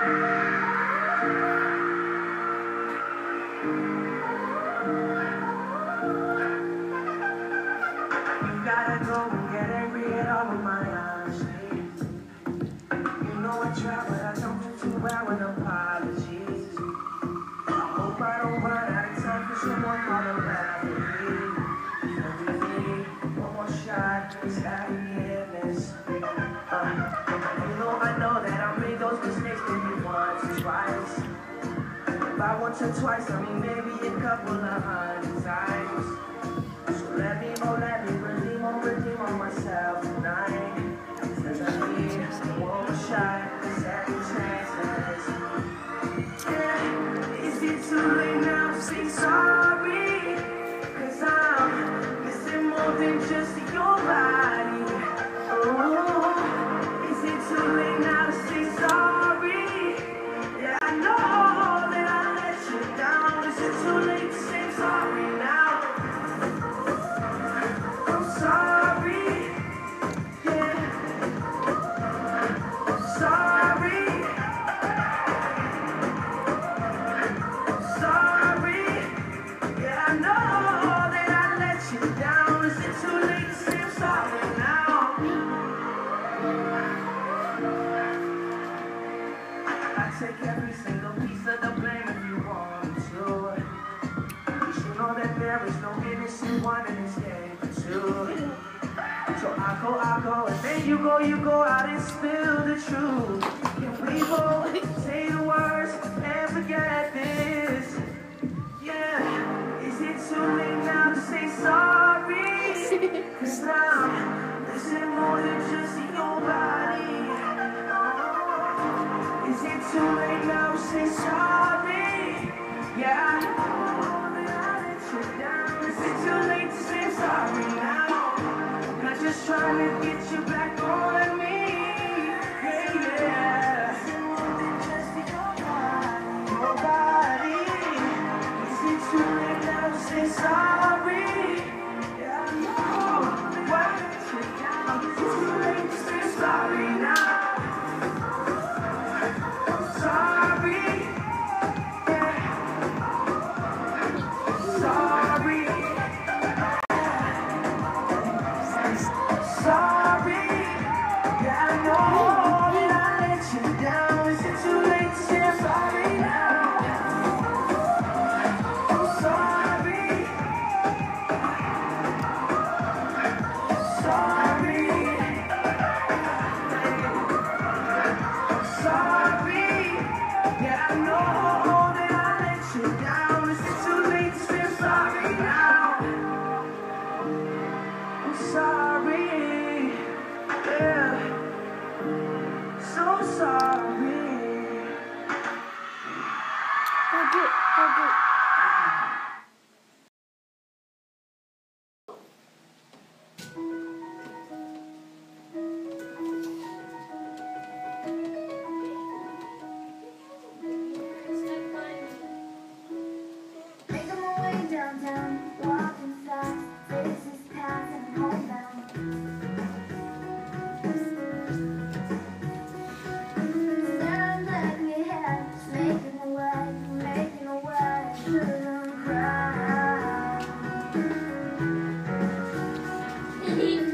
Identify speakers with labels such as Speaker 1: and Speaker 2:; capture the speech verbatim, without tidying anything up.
Speaker 1: Gotta go and get angry at all of my honesty. You know I try, but I don't do too well with apologies. I hope I don't run out of time for someone called a referee. Everything, one more shot, please have forgiveness. Uh, you know I know that I made those mistakes maybe once or twice. By once or twice, I mean maybe a couple of hundred times. So let me, oh let me redeem, oh redeem on myself tonight. Cause I need one more shot, a second chance. Yeah, is it too late now to say sorry? Cause I'm missing more than just your body. Oh, is it too late now to say sorry? Yeah, I know that I let you down. Is it too late to say sorry now? Take every single piece of the blame if you want to. You should know that there is no innocent one in this game too. So I go, I go, and then you go, you go out and spill the truth. Can we both say the words and forget this? Yeah, is it too late now to say sorry? Cause now this is more than just your body. Is it too late now to say sorry? Yeah, I know that I let you down. Is it too late to say sorry now? Not just trying to get you back on me. Yeah, yeah. Is it more than just your body? Your body. Is it too late now to say sorry? Yeah, I know that I let you down. Is it too late to say sorry now?
Speaker 2: He